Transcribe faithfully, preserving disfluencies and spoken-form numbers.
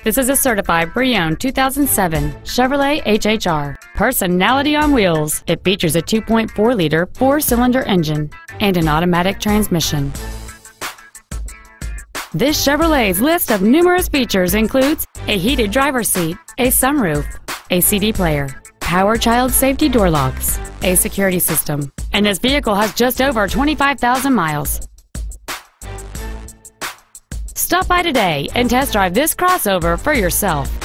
This is a certified pre-owned two thousand seven Chevrolet H H R. Personality on wheels. It features a two point four liter four-cylinder engine and an automatic transmission. This Chevrolet's list of numerous features includes a heated driver's seat, a sunroof, a C D player, power child safety door locks, a security system, and this vehicle has just over twenty-five thousand miles. Stop by today and test drive this crossover for yourself.